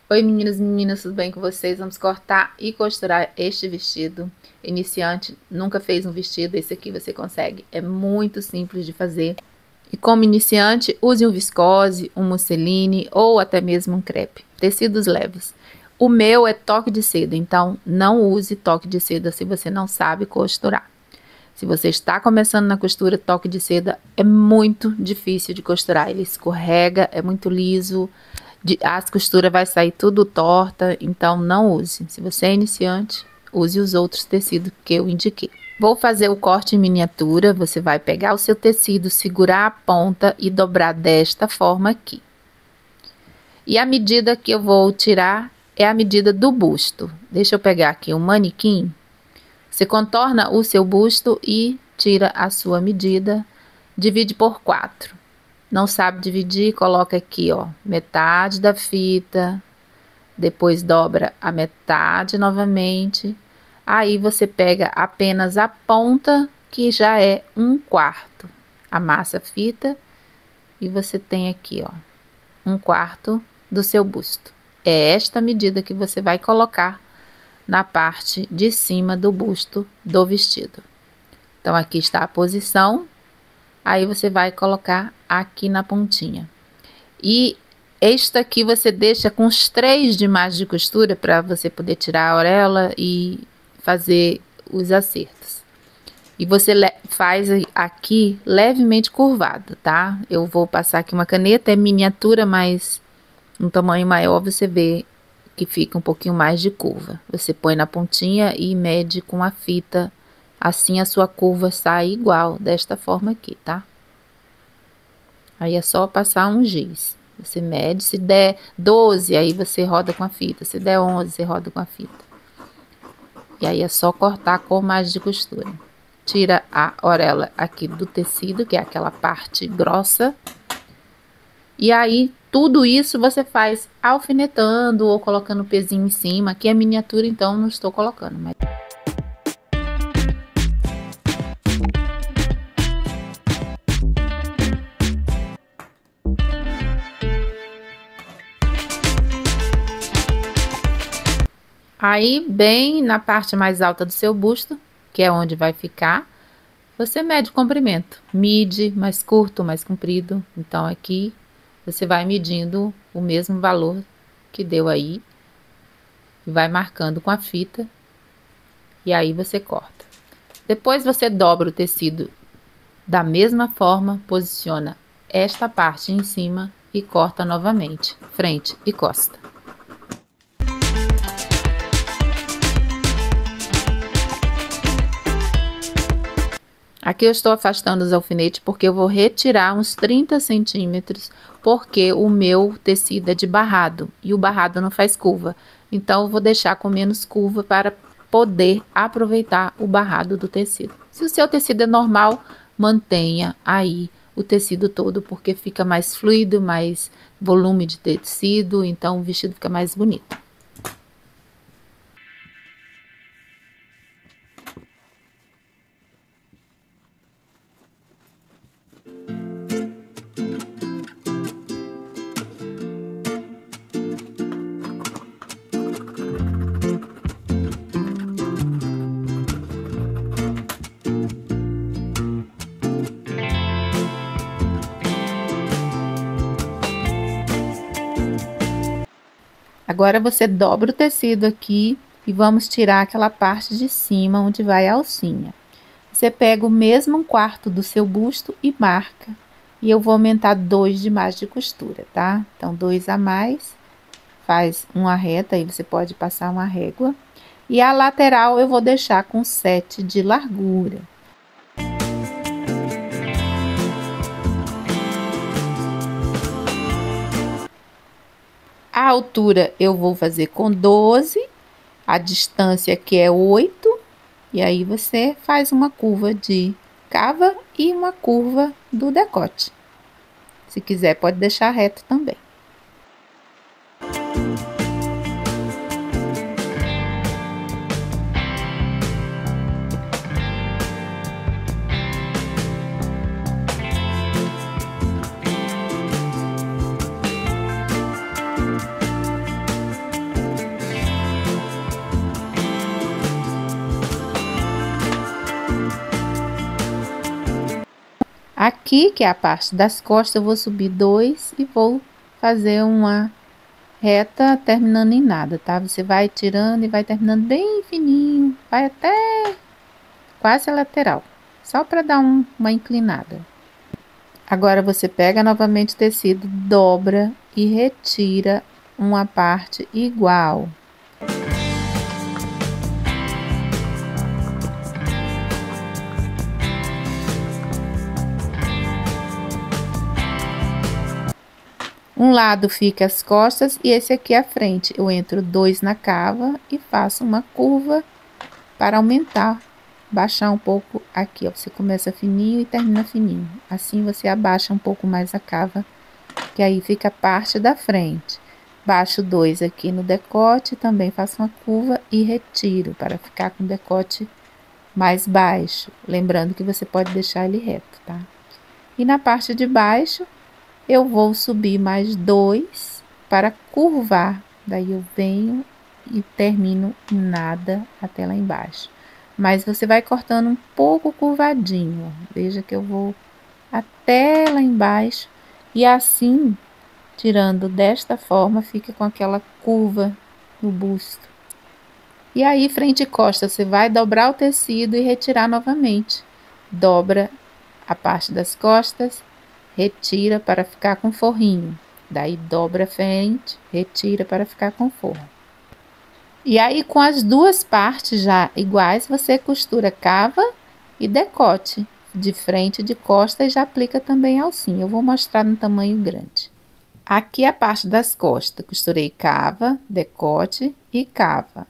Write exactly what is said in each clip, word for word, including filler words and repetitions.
Oi meninas e meninas, tudo bem com vocês? Vamos cortar e costurar este vestido. Iniciante, nunca fez um vestido, esse aqui você consegue. É muito simples de fazer. E como iniciante, use um viscose, um musseline ou até mesmo um crepe. Tecidos leves. O meu é toque de seda, então não use toque de seda se você não sabe costurar. Se você está começando na costura, toque de seda é muito difícil de costurar. Ele escorrega, é muito liso. As costuras vai sair tudo torta, então não use. Se você é iniciante, use os outros tecidos que eu indiquei. Vou fazer o corte em miniatura. Você vai pegar o seu tecido, segurar a ponta e dobrar desta forma aqui. E a medida que eu vou tirar é a medida do busto. Deixa eu pegar aqui um manequim. Você contorna o seu busto e tira a sua medida. Divide por quatro. Não sabe dividir, coloca aqui, ó, metade da fita, depois dobra a metade novamente. Aí você pega apenas a ponta, que já é um quarto. Amassa a fita e você tem aqui, ó, um quarto do seu busto. É esta medida que você vai colocar na parte de cima do busto do vestido. Então, aqui está a posição. Aí você vai colocar aqui na pontinha. E esta aqui você deixa com os três de margem de costura para você poder tirar a orelha e fazer os acertos. E você faz aqui levemente curvado, tá? Eu vou passar aqui uma caneta, é miniatura, mas um tamanho maior você vê que fica um pouquinho mais de curva. Você põe na pontinha e mede com a fita. Assim a sua curva sai igual, desta forma aqui, tá? Aí é só passar um giz. Você mede, se der doze, aí você roda com a fita. Se der onze, você roda com a fita. E aí é só cortar com margem de costura. Tira a orelha aqui do tecido, que é aquela parte grossa. E aí, tudo isso você faz alfinetando ou colocando o pezinho em cima. Aqui é miniatura, então não estou colocando, mas... Aí, bem na parte mais alta do seu busto, que é onde vai ficar, você mede o comprimento. Mide mais curto, mais comprido. Então, aqui, você vai medindo o mesmo valor que deu aí. E vai marcando com a fita. E aí, você corta. Depois, você dobra o tecido da mesma forma, posiciona esta parte em cima e corta novamente, frente e costa. Aqui eu estou afastando os alfinetes porque eu vou retirar uns trinta centímetros, porque o meu tecido é de barrado e o barrado não faz curva. Então, eu vou deixar com menos curva para poder aproveitar o barrado do tecido. Se o seu tecido é normal, mantenha aí o tecido todo, porque fica mais fluido, mais volume de tecido, então o vestido fica mais bonito. Agora, você dobra o tecido aqui e vamos tirar aquela parte de cima onde vai a alcinha. Você pega o mesmo quarto do seu busto e marca. E eu vou aumentar dois de margem de costura, tá? Então, dois a mais, faz uma reta, aí você pode passar uma régua. E a lateral eu vou deixar com sete de largura. A altura eu vou fazer com doze, a distância aqui é oito, e aí você faz uma curva de cava e uma curva do decote. Se quiser, pode deixar reto também. Aqui, que é a parte das costas, eu vou subir dois e vou fazer uma reta terminando em nada, tá? Você vai tirando e vai terminando bem fininho, vai até quase a lateral, só para dar um, uma inclinada. Agora você pega novamente o tecido, dobra e retira uma parte igual. Um lado fica as costas e esse aqui a frente. Eu entro dois na cava e faço uma curva para aumentar, baixar um pouco aqui, ó. Você começa fininho e termina fininho. Assim você abaixa um pouco mais a cava, que aí fica a parte da frente. Baixo dois aqui no decote, também faço uma curva e retiro para ficar com o decote mais baixo. Lembrando que você pode deixar ele reto, tá? E na parte de baixo, eu vou subir mais dois para curvar. Daí eu venho e termino em nada até lá embaixo. Mas você vai cortando um pouco curvadinho, ó. Veja que eu vou até lá embaixo e assim, tirando desta forma, fica com aquela curva no busto. E aí, frente e costa, você vai dobrar o tecido e retirar novamente. Dobra a parte das costas, retira para ficar com forrinho. Daí dobra a frente, retira para ficar com forro. E aí, com as duas partes já iguais, você costura cava e decote de frente e de costa e já aplica também alcinha. Eu vou mostrar no tamanho grande. Aqui a parte das costas, costurei cava, decote e cava.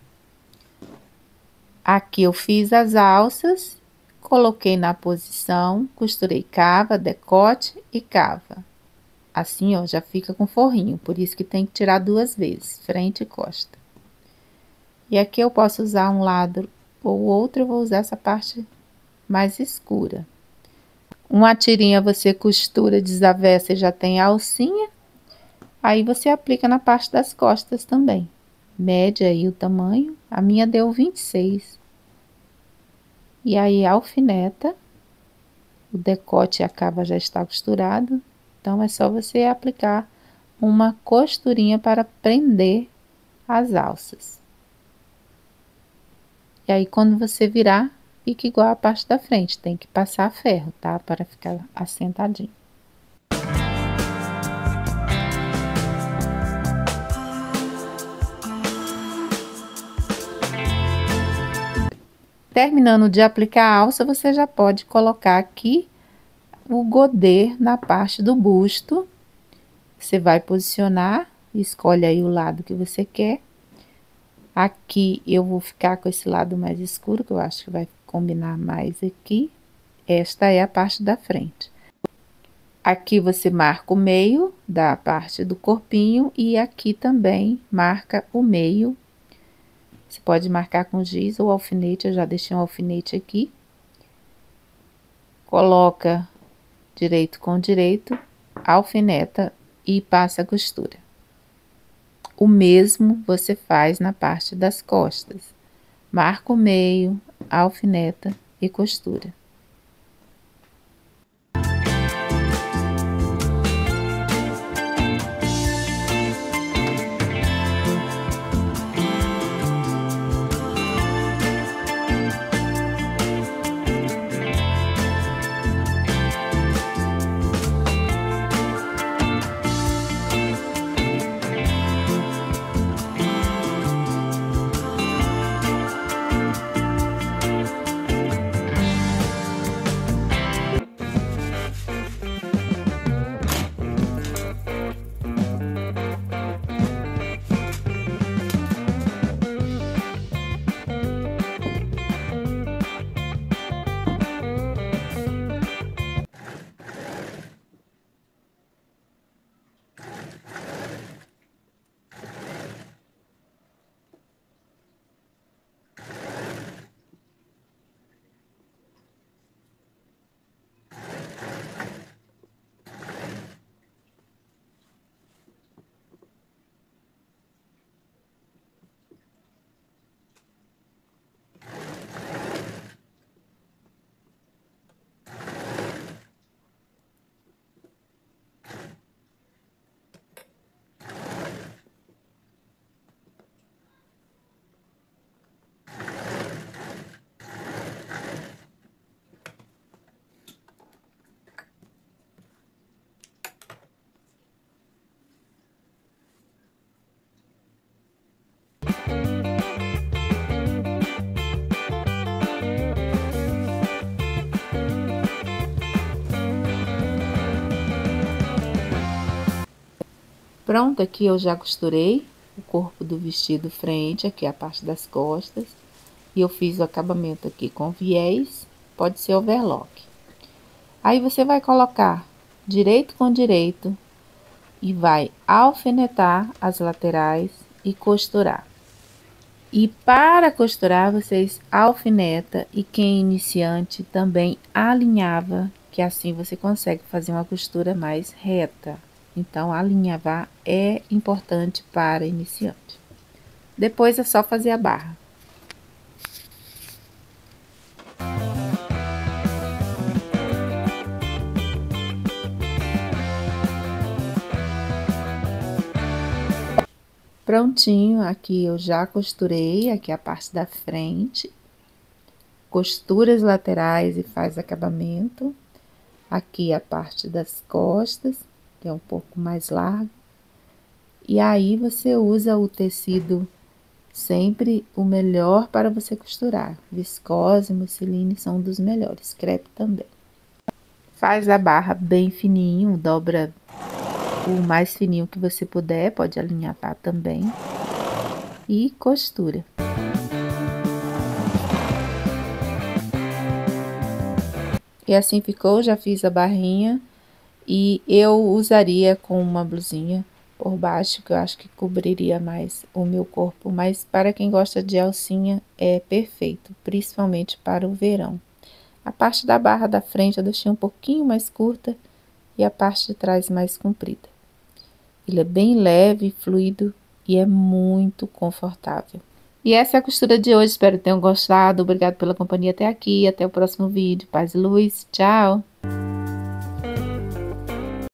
Aqui eu fiz as alças, coloquei na posição, costurei cava, decote e cava. Assim, ó, já fica com forrinho, por isso que tem que tirar duas vezes, frente e costa. E aqui eu posso usar um lado ou outro, eu vou usar essa parte mais escura. Uma tirinha você costura desavessa e já tem a alcinha. Aí você aplica na parte das costas também. Mede aí o tamanho, a minha deu vinte e seis. E aí alfineta, o decote e a cava já está costurado. Então é só você aplicar uma costurinha para prender as alças. E aí, quando você virar, fica igual a parte da frente. Tem que passar ferro, tá? Para ficar assentadinho. Terminando de aplicar a alça, você já pode colocar aqui o godê na parte do busto. Você vai posicionar, escolhe aí o lado que você quer. Aqui eu vou ficar com esse lado mais escuro, que eu acho que vai combinar mais aqui. Esta é a parte da frente. Aqui você marca o meio da parte do corpinho e aqui também marca o meio. Você pode marcar com giz ou alfinete, eu já deixei um alfinete aqui. Coloca direito com direito, alfineta e passa a costura. O mesmo você faz na parte das costas. Marca o meio, alfineta e costura. Pronto, aqui eu já costurei o corpo do vestido frente, aqui a parte das costas. E eu fiz o acabamento aqui com viés, pode ser overlock. Aí você vai colocar direito com direito e vai alfinetar as laterais e costurar. E para costurar, vocês alfineta, e quem é iniciante também alinhava, que assim você consegue fazer uma costura mais reta. Então, alinhavar é importante para iniciante. Depois é só fazer a barra. Prontinho, aqui eu já costurei, aqui a parte da frente, costura as laterais e faz acabamento. Aqui a parte das costas, que é um pouco mais largo. E aí você usa o tecido sempre o melhor para você costurar. Viscose, musseline são um dos melhores, crepe também. Faz a barra bem fininho, dobra o mais fininho que você puder, pode alinhavar também. E costura. E assim ficou, já fiz a barrinha. E eu usaria com uma blusinha por baixo, que eu acho que cobriria mais o meu corpo. Mas para quem gosta de alcinha, é perfeito, principalmente para o verão. A parte da barra da frente eu deixei um pouquinho mais curta e a parte de trás mais comprida. Ele é bem leve, fluido e é muito confortável. E essa é a costura de hoje, espero que tenham gostado. Obrigado pela companhia até aqui, até o próximo vídeo. Paz e luz, tchau!